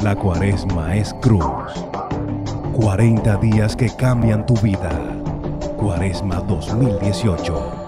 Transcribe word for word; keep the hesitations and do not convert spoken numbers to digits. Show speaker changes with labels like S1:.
S1: La Cuaresma es cruz. cuarenta días que cambian tu vida. Cuaresma dos mil dieciocho.